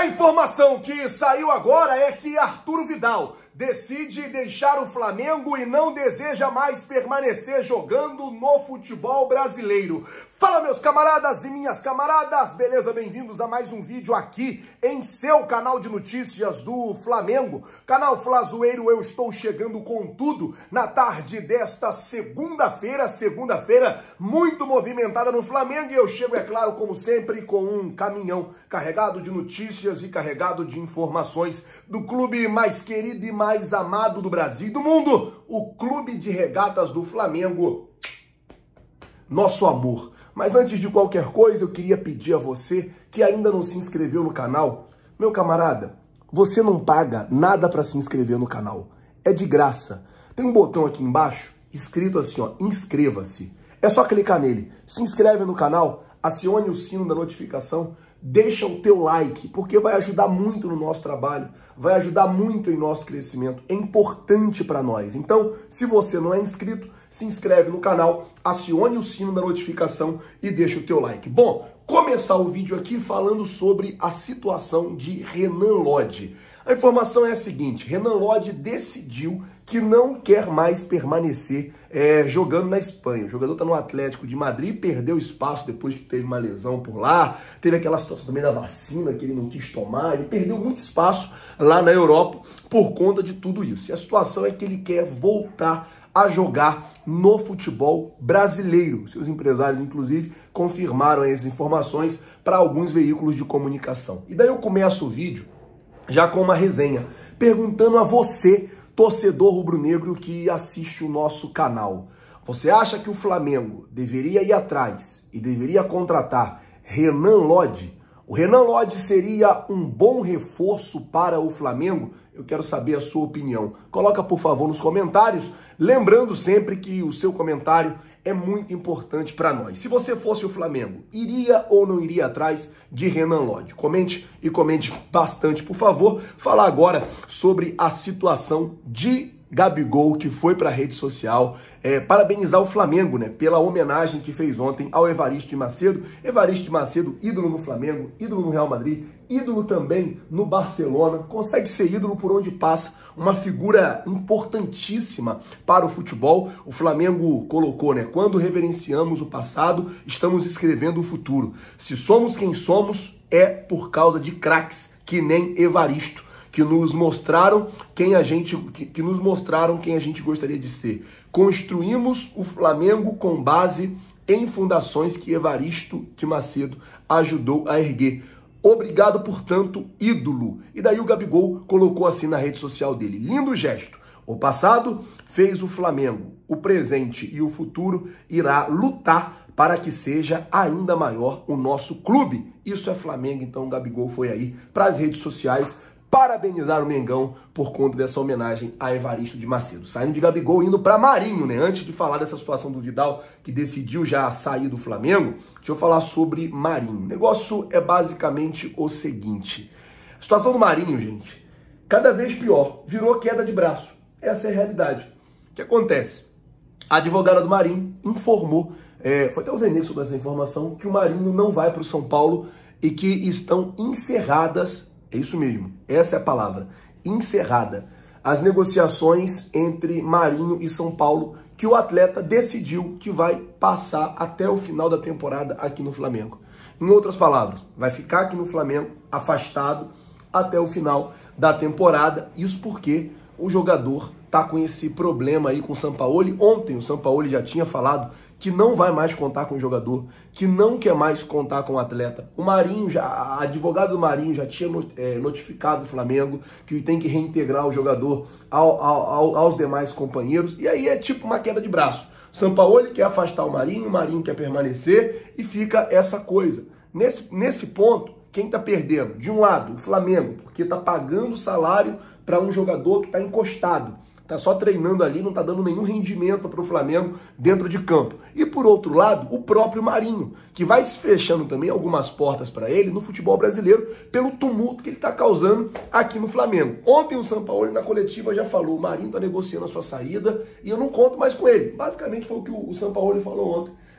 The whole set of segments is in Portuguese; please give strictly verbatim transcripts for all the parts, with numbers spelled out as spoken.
A informação que saiu agora é que Arturo Vidal decide deixar o Flamengo e não deseja mais permanecer jogando no futebol brasileiro. Fala, meus camaradas e minhas camaradas, beleza? Bem-vindos a mais um vídeo aqui em seu canal de notícias do Flamengo. Canal Flazoeiro, eu estou chegando com tudo na tarde desta segunda-feira, segunda-feira muito movimentada no Flamengo, e eu chego, é claro, como sempre, com um caminhão carregado de notícias e carregado de informações do clube mais querido e mais amado do Brasil e do mundo, o Clube de Regatas do Flamengo, nosso amor. Mas antes de qualquer coisa, eu queria pedir a você que ainda não se inscreveu no canal, meu camarada, você não paga nada para se inscrever no canal, é de graça. Tem um botão aqui embaixo, escrito assim, ó, inscreva-se. É só clicar nele, se inscreve no canal, acione o sino da notificação, deixa o teu like, porque vai ajudar muito no nosso trabalho, vai ajudar muito em nosso crescimento, é importante para nós. Então, se você não é inscrito, se inscreve no canal, acione o sino da notificação e deixa o teu like. Bom, começar o vídeo aqui falando sobre a situação de Renan Lodge. A informação é a seguinte, Renan Lodge decidiu que não quer mais permanecer é, jogando na Espanha. O jogador está no Atlético de Madrid, perdeu espaço depois que teve uma lesão por lá, teve aquela situação também da vacina que ele não quis tomar, ele perdeu muito espaço lá na Europa por conta de tudo isso. E a situação é que ele quer voltar a jogar no futebol brasileiro. Seus empresários, inclusive, confirmaram essas informações para alguns veículos de comunicação. E daí eu começo o vídeo já com uma resenha, perguntando a você, torcedor rubro-negro que assiste o nosso canal. Você acha que o Flamengo deveria ir atrás e deveria contratar Renan Lodge? O Renan Lodge seria um bom reforço para o Flamengo? Eu quero saber a sua opinião. Coloca, por favor, nos comentários. Lembrando sempre que o seu comentário é muito importante para nós. Se você fosse o Flamengo, iria ou não iria atrás de Renan Lodge? Comente e comente bastante, por favor. Falar agora sobre a situação de Gabigol, que foi para a rede social é, parabenizar o Flamengo, né, pela homenagem que fez ontem ao Evariste de Macedo. Evariste de Macedo, ídolo no Flamengo, ídolo no Real Madrid, ídolo também no Barcelona, consegue ser ídolo por onde passa, uma figura importantíssima para o futebol. O Flamengo colocou, né, quando reverenciamos o passado, estamos escrevendo o futuro. Se somos quem somos, é por causa de craques que nem Evaristo, que nos mostraram quem a gente, que, que nos mostraram quem a gente gostaria de ser. Construímos o Flamengo com base em fundações que Evaristo de Macedo ajudou a erguer. Obrigado, portanto, ídolo. E daí o Gabigol colocou assim na rede social dele. Lindo gesto. O passado fez o Flamengo. O presente e o futuro irá lutar para que seja ainda maior o nosso clube. Isso é Flamengo, então o Gabigol foi aí para as redes sociais parabenizar o Mengão por conta dessa homenagem a Evaristo de Macedo. Saindo de Gabigol, indo para Marinho, né? Antes de falar dessa situação do Vidal, que decidiu já sair do Flamengo, deixa eu falar sobre Marinho. O negócio é basicamente o seguinte. A situação do Marinho, gente, cada vez pior. Virou queda de braço. Essa é a realidade. O que acontece? A advogada do Marinho informou, é, foi até o Venez sobre essa informação, que o Marinho não vai para o São Paulo e que estão encerradas. É isso mesmo, essa é a palavra, encerrada, as negociações entre Marinho e São Paulo, que o atleta decidiu que vai passar até o final da temporada aqui no Flamengo. Em outras palavras, vai ficar aqui no Flamengo, afastado, até o final da temporada. Isso porque o jogador tá com esse problema aí com o Sampaoli. Ontem o Sampaoli já tinha falado que não vai mais contar com o jogador, que não quer mais contar com o atleta. O Marinho, já, a advogada do Marinho já tinha notificado o Flamengo que tem que reintegrar o jogador ao, ao, aos demais companheiros. E aí é tipo uma queda de braço. Sampaoli quer afastar o Marinho, o Marinho quer permanecer e fica essa coisa. Nesse, nesse ponto, quem está perdendo? De um lado, o Flamengo, porque está pagando salário para um jogador que está encostado. Tá só treinando ali, não tá dando nenhum rendimento para o Flamengo dentro de campo. E por outro lado, o próprio Marinho, que vai se fechando também algumas portas para ele no futebol brasileiro pelo tumulto que ele tá causando aqui no Flamengo. Ontem o Sampaoli na coletiva já falou, o Marinho tá negociando a sua saída e eu não conto mais com ele. Basicamente foi o que o Sampaoli falou ontem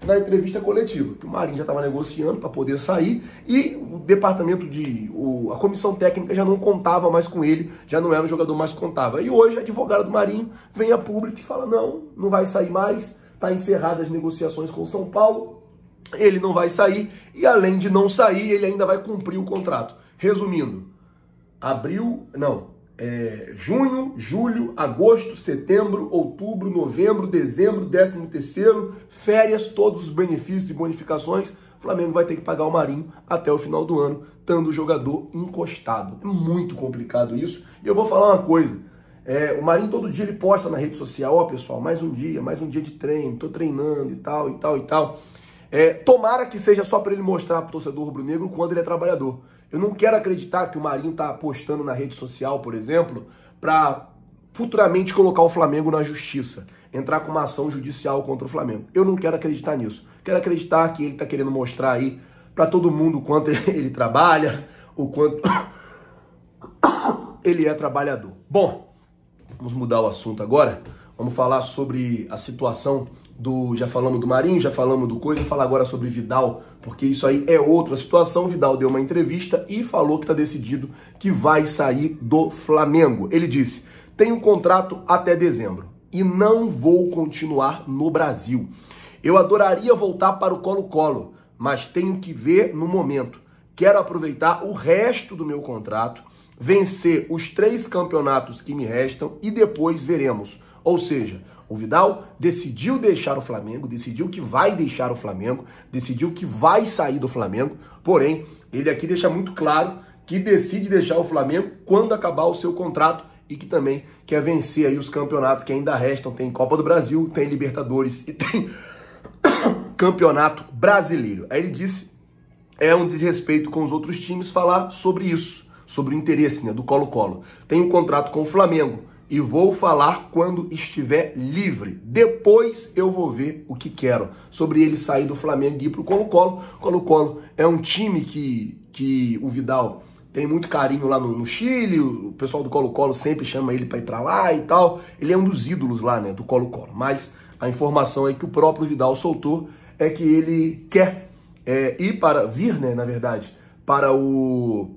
na entrevista coletiva, que o Marinho já estava negociando para poder sair e o departamento de... O, a comissão técnica já não contava mais com ele, já não era o jogador mais que contava. E hoje a advogada do Marinho vem a público e fala, não, não vai sair mais, está encerradas as negociações com o São Paulo, ele não vai sair e além de não sair, ele ainda vai cumprir o contrato. Resumindo, abril, não, é, junho, julho, agosto, setembro, outubro, novembro, dezembro, décimo terceiro, férias, todos os benefícios e bonificações, o Flamengo vai ter que pagar o Marinho até o final do ano, estando o jogador encostado. É muito complicado isso. E eu vou falar uma coisa, é, o Marinho todo dia ele posta na rede social, ó pessoal, mais um dia, mais um dia de treino, tô treinando e tal, e tal, e tal. É, tomara que seja só para ele mostrar para o torcedor rubro-negro quando ele é trabalhador. Eu não quero acreditar que o Marinho está postando na rede social, por exemplo, para futuramente colocar o Flamengo na justiça, entrar com uma ação judicial contra o Flamengo. Eu não quero acreditar nisso. Quero acreditar que ele está querendo mostrar aí para todo mundo o quanto ele trabalha, o quanto ele é trabalhador. Bom, vamos mudar o assunto agora. Vamos falar sobre a situação do... Já falamos do Marinho, já falamos do coisa, vou falar agora sobre Vidal, porque isso aí é outra situação. Vidal deu uma entrevista e falou que está decidido que vai sair do Flamengo. Ele disse, tenho um contrato até dezembro e não vou continuar no Brasil. Eu adoraria voltar para o Colo-Colo, mas tenho que ver no momento. Quero aproveitar o resto do meu contrato, vencer os três campeonatos que me restam e depois veremos. Ou seja, o Vidal decidiu deixar o Flamengo, decidiu que vai deixar o Flamengo, decidiu que vai sair do Flamengo, porém, ele aqui deixa muito claro que decide deixar o Flamengo quando acabar o seu contrato e que também quer vencer aí os campeonatos que ainda restam. Tem Copa do Brasil, tem Libertadores e tem Campeonato Brasileiro. Aí ele disse, é um desrespeito com os outros times falar sobre isso, sobre o interesse, né, do Colo-Colo. Tem um contrato com o Flamengo, e vou falar quando estiver livre. Depois eu vou ver o que quero. Sobre ele sair do Flamengo e ir para o Colo-Colo. Colo-Colo é um time que, que o Vidal tem muito carinho lá no, no Chile. O pessoal do Colo-Colo sempre chama ele para ir para lá e tal. Ele é um dos ídolos lá, né, do Colo-Colo. Mas a informação é que o próprio Vidal soltou é que ele quer é, ir para, vir, né, na verdade, para o...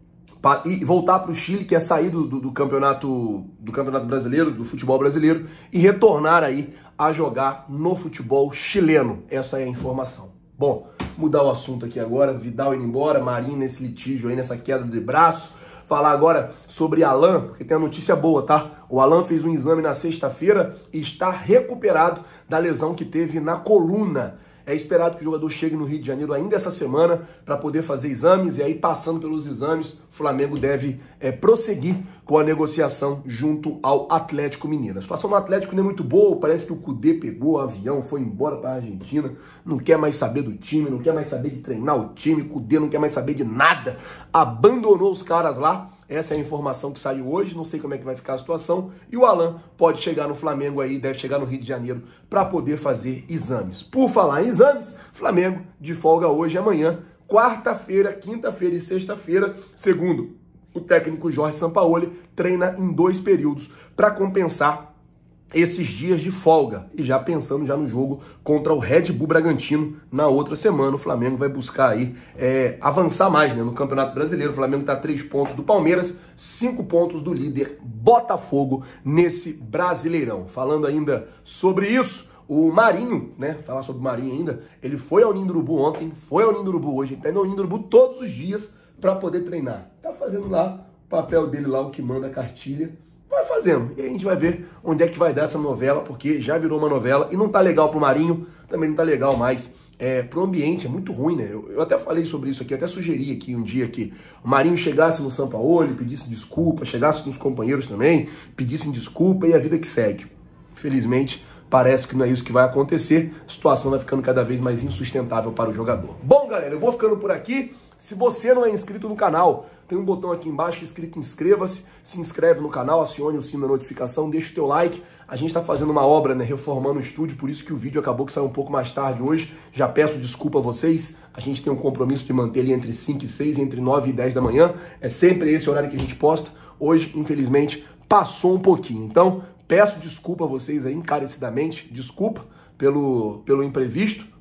e voltar para o Chile, que é sair do, do, do, campeonato, do campeonato brasileiro, do futebol brasileiro, e retornar aí a jogar no futebol chileno. Essa é a informação. Bom, mudar o assunto aqui agora, Vidal indo embora, Marinho nesse litígio aí, nessa queda de braço. Falar agora sobre Alan, porque tem a notícia boa, tá? O Alan fez um exame na sexta-feira e está recuperado da lesão que teve na coluna. É esperado que o jogador chegue no Rio de Janeiro ainda essa semana para poder fazer exames, e aí passando pelos exames, o Flamengo deve é, prosseguir com a negociação junto ao Atlético Mineiro. A situação no Atlético não é muito boa, parece que o Cudê pegou o avião, foi embora para a Argentina, não quer mais saber do time, não quer mais saber de treinar o time, o Cudê não quer mais saber de nada, abandonou os caras lá. Essa é a informação que saiu hoje, não sei como é que vai ficar a situação. E o Alan pode chegar no Flamengo aí, deve chegar no Rio de Janeiro para poder fazer exames. Por falar em exames, Flamengo de folga hoje e amanhã, quarta-feira, quinta-feira e sexta-feira, segundo o técnico Jorge Sampaoli, treina em dois períodos para compensar esses dias de folga. E já pensando já no jogo contra o Red Bull Bragantino na outra semana, o Flamengo vai buscar aí é, avançar mais, né, no Campeonato Brasileiro. O Flamengo está a três pontos do Palmeiras, cinco pontos do líder Botafogo nesse Brasileirão. Falando ainda sobre isso, o Marinho, né, falar sobre o Marinho ainda, ele foi ao Ninho do Urubu ontem, foi ao Ninho do Urubu hoje, ele tá indo ao Ninho do Urubu todos os dias para poder treinar. Tá fazendo lá o papel dele lá, o que manda a cartilha. Vai fazendo, e a gente vai ver onde é que vai dar essa novela, porque já virou uma novela e não tá legal pro Marinho, também não tá legal mais é, pro ambiente, é muito ruim, né? Eu, eu até falei sobre isso aqui, até sugeri aqui um dia que o Marinho chegasse no Sampaoli, pedisse desculpa, chegasse nos companheiros também, pedissem desculpa e a vida que segue. Infelizmente, parece que não é isso que vai acontecer, a situação vai ficando cada vez mais insustentável para o jogador. Bom, galera, eu vou ficando por aqui. Se você não é inscrito no canal, tem um botão aqui embaixo escrito inscreva-se, se inscreve no canal, acione o sino da notificação, deixa o teu like. A gente está fazendo uma obra, né, reformando o estúdio, por isso que o vídeo acabou que saiu um pouco mais tarde hoje. Já peço desculpa a vocês, a gente tem um compromisso de manter ele entre cinco e seis, entre nove e dez da manhã. É sempre esse horário que a gente posta. Hoje, infelizmente, passou um pouquinho. Então, peço desculpa a vocês aí encarecidamente, desculpa pelo, pelo imprevisto,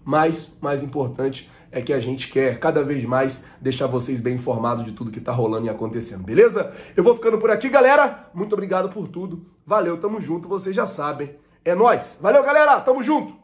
mas mais importante é que a gente quer cada vez mais deixar vocês bem informados de tudo que tá rolando e acontecendo, beleza? Eu vou ficando por aqui, galera. Muito obrigado por tudo. Valeu, tamo junto, vocês já sabem. É nóis. Valeu, galera. Tamo junto.